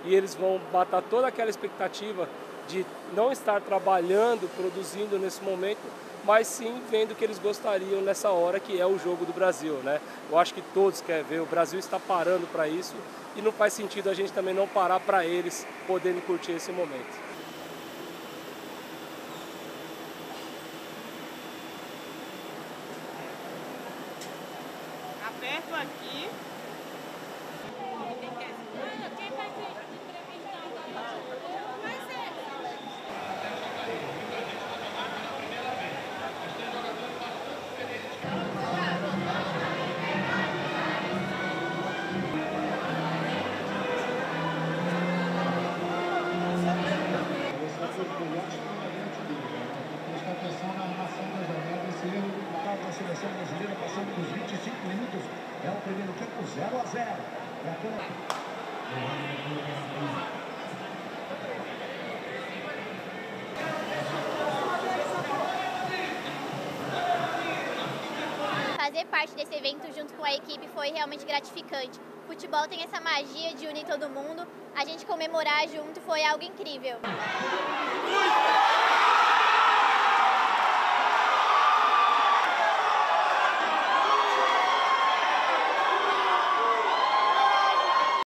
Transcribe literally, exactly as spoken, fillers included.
e eles vão matar toda aquela expectativa de não estar trabalhando, produzindo nesse momento, mas sim vendo o que eles gostariam nessa hora, que é o jogo do Brasil, né? Eu acho que todos querem ver, o Brasil está parando para isso e não faz sentido a gente também não parar para eles poderem curtir esse momento. Aperto aqui. Quem vai ser entrevistado agora? Vai ser. Presta atenção na armação da jogada, esse erro da seleção brasileira passando dos vinte e cinco minutos. É o primeiro tempo zero a zero. É aquela... Fazer parte desse evento junto com a equipe foi realmente gratificante. O futebol tem essa magia de unir todo mundo. A gente comemorar junto foi algo incrível.